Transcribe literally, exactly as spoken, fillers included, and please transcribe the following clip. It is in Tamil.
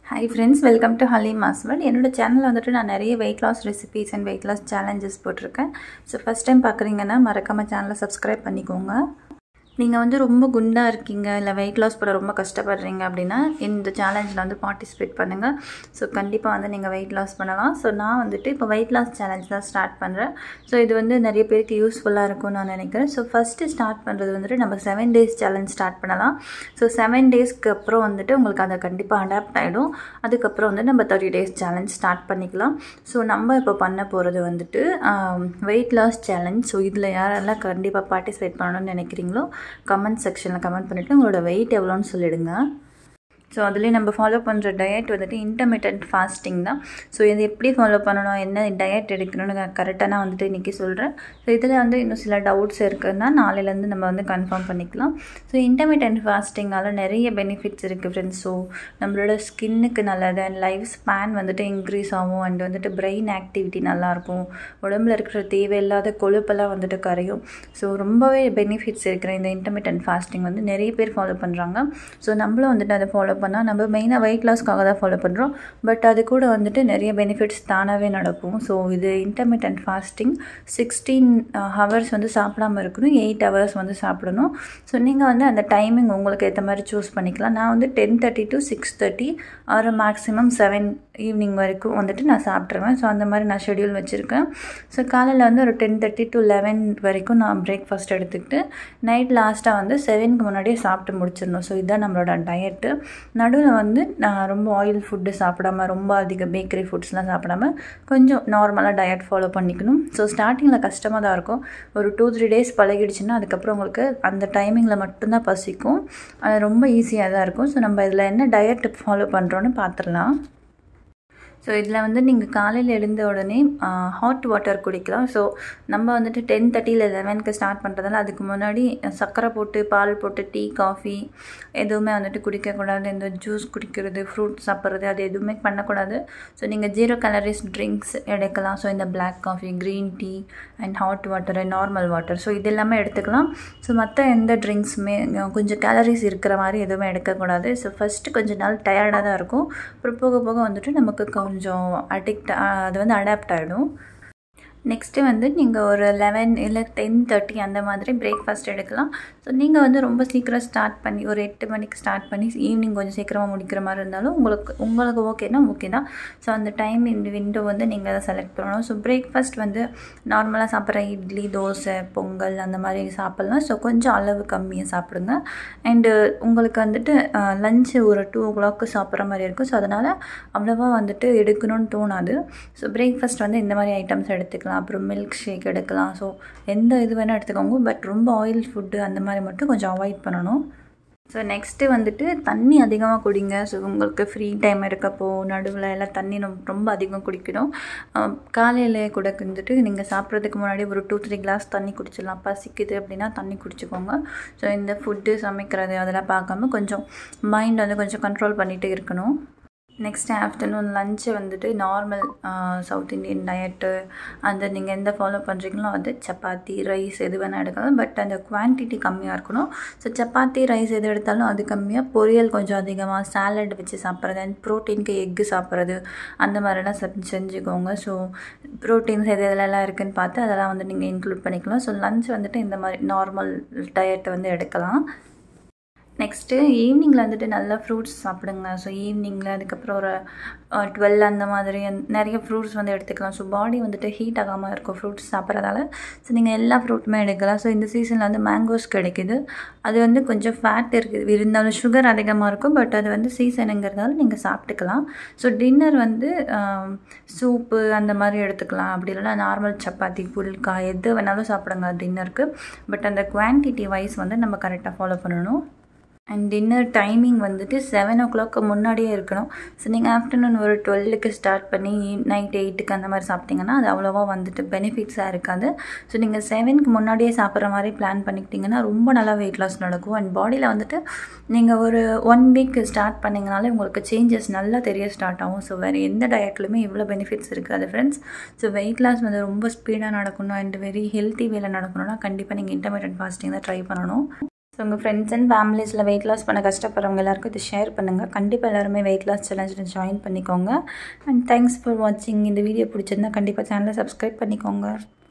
Hi friends, welcome to Halima's World. என்னோட சேனல்ல வந்துட்டு நான் நிறைய weight loss recipes and weight loss challenges போட்டுருக்கேன். So first time பார்க்குறீங்கன்னா மறக்காம சேனலை subscribe பண்ணிக்கோங்க. நீங்கள் வந்து ரொம்ப குண்டாக இருக்கீங்க இல்லை வெயிட் லாஸ் பண்ண ரொம்ப கஷ்டப்படுறீங்க அப்படின்னா இந்த சேலஞ்சில் வந்து பார்ட்டிசிபேட் பண்ணுங்கள். ஸோ கண்டிப்பாக வந்து நீங்கள் வெயிட் லாஸ் பண்ணலாம். ஸோ நான் வந்துட்டு இப்போ வெயிட் லாஸ் சேலஞ்ச் தான் ஸ்டார்ட் பண்ணுறேன். ஸோ இது வந்து நிறைய பேருக்கு யூஸ்ஃபுல்லாக இருக்கும்னு நான் நினைக்கிறேன். ஸோ ஃபஸ்ட்டு ஸ்டார்ட் பண்ணுறது வந்துட்டு நம்ம செவன் டேஸ் சேலஞ்ச் ஸ்டார்ட் பண்ணலாம். ஸோ செவன் டேஸ்க்கு அப்புறம் வந்துட்டு உங்களுக்கு அதை கண்டிப்பாக அடாப்ட் ஆகிடும். அதுக்கப்புறம் வந்து நம்ம தேர்ட்டி டேஸ் சேலஞ்ச் ஸ்டார்ட் பண்ணிக்கலாம். ஸோ நம்ம இப்போ பண்ண போகிறது வந்துட்டு வெயிட் லாஸ் சேலஞ்ச். ஸோ இதில் யாரெல்லாம் கண்டிப்பாக பார்ட்டிசிபேட் பண்ணணும்னு நினைக்கிறீங்களோ கமெண்ட் செக்ஷனில் கமெண்ட் பண்ணிவிட்டு உங்களோட வெயிட் எவ்வளோன்னு சொல்லிடுங்க. ஸோ அதுலேயே நம்ம ஃபாலோ பண்ணுற டயட் வந்துட்டு இன்டர்மிட்டன்ட் ஃபாஸ்டிங் தான். ஸோ இது எப்படி ஃபாலோ பண்ணணும், என்ன டயட் எடுக்கணும்னு கரெக்டாக நான் வந்துட்டு இன்றைக்கி சொல்கிறேன். ஸோ இதில் வந்து இன்னும் சில டவுட்ஸ் இருக்குதுன்னா நாளையிலேருந்து நம்ம வந்து கன்ஃபார்ம் பண்ணிக்கலாம். ஸோ இன்டர்மிட்டன்ட் ஃபாஸ்டிங்கால் நிறைய பெனிஃபிட்ஸ் இருக்குது ஃப்ரெண்ட்ஸ். ஸோ நம்மளோட ஸ்கின்னுக்கு நல்லது, அண்ட் லைஃப் ஸ்பேன் வந்துட்டு இன்க்ரீஸ் ஆகும், அண்ட் வந்துட்டு பிரெயின் ஆக்டிவிட்டி நல்லாயிருக்கும், உடம்புல இருக்கிற தேவையில்லாத கொழுப்பெல்லாம் வந்துட்டு கரையும். ஸோ ரொம்பவே பெனிஃபிட்ஸ் இருக்கிற இந்த இன்டர்மிட்டன்ட் ஃபாஸ்டிங் வந்து நிறைய பேர் ஃபாலோ பண்ணுறாங்க. ஸோ நம்மளும் வந்துட்டு அதை ஃபாலோ பண்ணால் நம்ம மெயினாக வெயிட் லாஸ்க்காக தான் ஃபாலோ பண்ணுறோம். பட் அது கூட வந்துட்டு நிறைய பெனிஃபிட்ஸ் தானாகவே நடக்கும். ஸோ இது இன்டர்மிட்டன்ட் ஃபாஸ்டிங் சிக்ஸ்டீன் ஹவர்ஸ் வந்து சாப்பிடாமல் இருக்கணும், எயிட் ஹவர்ஸ் வந்து சாப்பிடணும். ஸோ நீங்கள் வந்து அந்த டைமிங் உங்களுக்கு ஏற்ற மாதிரி சூஸ் பண்ணிக்கலாம். நான் வந்து ten thirty to six thirty ஆறு மேக்ஸிமம் செவன் ஈவினிங் வரைக்கும் வந்துட்டு நான் சாப்பிட்ருவேன். ஸோ அந்த மாதிரி நான் ஷெடியூல் வச்சுருக்கேன். ஸோ காலையில் வந்து ஒரு டென் தேர்ட்டி டு லெவன் வரைக்கும் நான் பிரேக்ஃபாஸ்ட் எடுத்துக்கிட்டு நைட் லாஸ்ட்டாக வந்து செவனுக்கு முன்னாடியே சாப்பிட்டு முடிச்சிடணும். ஸோ இதுதான் நம்மளோட டயட்டு. நடுவில் வந்து நான் ரொம்ப ஆயில் ஃபுட்டு சாப்பிடாமல், ரொம்ப அதிக பேக்கரி ஃபுட்ஸ்லாம் சாப்பிடாமல் கொஞ்சம் நார்மலாக டயட் ஃபாலோ பண்ணிக்கணும். ஸோ ஸ்டார்டிங்கில் கஷ்டமாக தான் இருக்கும். ஒரு டூ த்ரீ டேஸ் பழகிடுச்சுன்னா அதுக்கப்புறம் உங்களுக்கு அந்த டைமிங்கில் மட்டும்தான் பசிக்கும். அது ரொம்ப ஈஸியாக தான் இருக்கும். ஸோ நம்ம இதில் என்ன டயட் ஃபாலோ பண்ணுறோன்னு பார்த்துடலாம். ஸோ இதில் வந்து நீங்கள் காலையில் எழுந்த உடனே ஹாட் வாட்டர் குடிக்கலாம். ஸோ நம்ம வந்துட்டு டென் தேர்ட்டியில் லெவனுக்கு ஸ்டார்ட் பண்ணுறதால அதுக்கு முன்னாடி சர்க்கரை போட்டு பால் போட்டு டீ காஃபி எதுவுமே வந்துட்டு குடிக்கக்கூடாது. இந்த ஜூஸ் குடிக்கிறது, ஃப்ரூட் சாப்பிட்றது அது எதுவுமே பண்ணக்கூடாது. ஸோ நீங்கள் ஜீரோ கேலரிஸ் ட்ரிங்க்ஸ் எடுக்கலாம். ஸோ இந்த black coffee, green tea and hot water, normal water, so இது எல்லாமே எடுத்துக்கலாம். ஸோ மற்ற எந்த ட்ரிங்க்ஸுமே கொஞ்சம் கேலரிஸ் இருக்கிற மாதிரி எதுவுமே எடுக்கக்கூடாது. ஸோ ஃபஸ்ட்டு கொஞ்சம் நாள் டயர்டாக தான் இருக்கும். அப்புறம் போக போக வந்துட்டு நமக்கு கொஞ்சம் அடிக்ட் அது வந்து அடாப்ட் ஆகிடும். நெக்ஸ்ட்டு வந்து நீங்கள் ஒரு லெவன் இல்லை டென் தேர்ட்டி அந்த மாதிரி பிரேக்ஃபாஸ்ட் எடுக்கலாம். ஸோ நீங்கள் வந்து ரொம்ப சீக்கிரம் ஸ்டார்ட் பண்ணி ஒரு எட்டு மணிக்கு ஸ்டார்ட் பண்ணி ஈவினிங் கொஞ்சம் சீக்கிரமாக முடிக்கிற மாதிரி இருந்தாலும் உங்களுக்கு உங்களுக்கு ஓகேனா ஓகே தான். ஸோ அந்த டைம் இந்த விண்டோ வந்து நீங்கள் அதை செலக்ட் பண்ணணும். ஸோ பிரேக்ஃபாஸ்ட் வந்து நார்மலாக சாப்பிட்ற இட்லி, தோசை, பொங்கல் அந்த மாதிரி சாப்பிட்லாம். ஸோ கொஞ்சம் அளவு கம்மியாக சாப்பிடுங்க. அண்டு உங்களுக்கு வந்துட்டு லஞ்சு ஒரு டூ ஓ கிளாக்கு சாப்பிட்ற மாதிரி இருக்கும். ஸோ அதனால் அவ்வளோவா வந்துட்டு எடுக்கணும்னு தோணாது. ஸோ பிரேக்ஃபாஸ்ட் வந்து இந்த மாதிரி ஐட்டம்ஸ் எடுத்துக்கலாம். அப்புறம் மில்க் ஷேக் எடுக்கலாம். ஸோ எந்த இது வேணால் எடுத்துக்கோங்க. பட் ரொம்ப ஆயில் ஃபுட்டு அந்த மாதிரி மட்டும் கொஞ்சம் அவாய்ட் பண்ணணும். ஸோ நெக்ஸ்ட்டு வந்துட்டு தண்ணி அதிகமாக குடிங்க. ஸோ உங்களுக்கு ஃப்ரீ டைம் இருக்கப்போ நடுவில் எல்லாம் தண்ணி ரொம்ப அதிகம் குடிக்கணும். காலையிலே கூட வந்துட்டு நீங்கள் சாப்பிட்றதுக்கு முன்னாடி ஒரு டூ த்ரீ கிளாஸ் தண்ணி குடிச்சிடலாம். பசிக்குது அப்படின்னா தண்ணி குடிச்சிக்கோங்க. ஸோ இந்த ஃபுட்டு சமைக்கிறது அதெல்லாம் பார்க்காம கொஞ்சம் மைண்ட் வந்து கொஞ்சம் கண்ட்ரோல் பண்ணிகிட்டு இருக்கணும். நெக்ஸ்ட் ஆஃப்டர்நூன் லஞ்சு வந்துட்டு நார்மல் சவுத் இண்டியன் டயட்டு அந்த நீங்கள் எந்த ஃபாலோ பண்ணுறீங்களோ அது சப்பாத்தி, ரைஸ் எது வேணால் எடுக்கலாம். பட் அந்த குவான்டிட்டி கம்மியாக இருக்கணும். ஸோ சப்பாத்தி, ரைஸ் எது எடுத்தாலும் அது கம்மியாக, பொரியல் கொஞ்சம் அதிகமாக, சாலட் வச்சு சாப்பிட்றது, அண்ட் ப்ரோட்டீனுக்கு எக்கு சாப்பிட்றது அந்த மாதிரிலாம் செஞ்சு செஞ்சுக்கோங்க. ஸோ ப்ரோட்டீன்ஸ் எது எதெல்லாம் இருக்குதுன்னு பார்த்து அதெல்லாம் வந்து நீங்கள் இன்க்ளூட் பண்ணிக்கலாம். ஸோ லஞ்ச் வந்துட்டு இந்த மாதிரி நார்மல் டயட்டை வந்து எடுக்கலாம். நெக்ஸ்ட்டு ஈவினிங்கில் வந்துட்டு நல்லா ஃப்ரூட்ஸ் சாப்பிடுங்க. ஸோ ஈவினிங்கில் அதுக்கப்புறம் ஒரு டுவெல் அந்த மாதிரி நிறைய ஃப்ரூட்ஸ் வந்து எடுத்துக்கலாம். ஸோ பாடி வந்துட்டு ஹீட் ஆகாமல் இருக்கும் ஃப்ரூட்ஸ் சாப்பிட்றதால. ஸோ நீங்கள் எல்லா ஃப்ரூட்டுமே எடுக்கலாம். ஸோ இந்த சீசனில் வந்து மேங்கோஸ் கிடைக்குது. அது வந்து கொஞ்சம் ஃபேட் இருக்குது, இருந்தாலும் சுகர் அதிகமாக இருக்கும். பட் அது வந்து சீசனுங்கிறதால நீங்கள் சாப்பிட்டுக்கலாம். ஸோ டின்னர் வந்து சூப்பு அந்த மாதிரி எடுத்துக்கலாம். அப்படி இல்லைனா நார்மல் சப்பாத்தி, புல்கா எது வேணாலும் சாப்பிடுங்க டின்னருக்கு. பட் அந்த குவான்டிட்டி வைஸ் வந்து நம்ம கரெக்டாக ஃபாலோ பண்ணணும். அண்ட் டின்னர் டைமிங் வந்துட்டு செவன் ஓ கிளாக்கு முன்னாடியே இருக்கணும். ஸோ நீங்கள் ஆஃப்டர்நூன் ஒரு டுவெல்லுக்கு ஸ்டார்ட் பண்ணி நைட் எயிட்டுக்கு அந்த மாதிரி சாப்பிட்டிங்கன்னா அது அவ்வளோவா வந்துட்டு பெனிஃபிட்ஸாக இருக்காது. ஸோ நீங்கள் செவனுக்கு முன்னாடியே சாப்பிட்ற மாதிரி பிளான் பண்ணிக்கிட்டிங்கன்னா ரொம்ப நல்லா வெயிட் லாஸ் நடக்கும். அண்ட் பாடியில் வந்துட்டு நீங்கள் ஒரு ஒன் வீக் ஸ்டார்ட் பண்ணிங்கனாலே உங்களுக்கு சேஞ்சஸ் நல்லா தெரிய ஸ்டார்ட் ஆகும். ஸோ வேறு எந்த டயட்லையுமே இவ்வளோ பெனிஃபிட்ஸ் இருக்காது ஃப்ரெண்ட்ஸ். ஸோ வெயிட் லாஸ் வந்து ரொம்ப ஸ்பீடாக நடக்கணும் அண்ட் வெரி ஹெல்த்தி வேலை நடக்கணும்னா கண்டிப்பாக நீங்கள் இன்டர்மிட்டன்ட் ஃபாஸ்டிங் தான் ட்ரை பண்ணணும். ஸோ உங்கள் ஃப்ரெண்ட்ஸ் அண்ட் ஃபேமிலிஸில் வெயிட் லாஸ் பண்ண கஷ்டப்படுறவங்க எல்லாருக்கும் இது ஷேர் பண்ணுங்கள். கண்டிப்பாக எல்லாருமே வெயிட் லாஸ் சேலஞ்சில் ஜாயின் பண்ணிக்கோங்க. அண்ட் தேங்க்ஸ் ஃபார் வாட்சிங். இந்த வீடியோ பிடிச்சிருந்தா கண்டிப்பாக சேனலை சப்ஸ்கிரைப் பண்ணிக்கோங்க.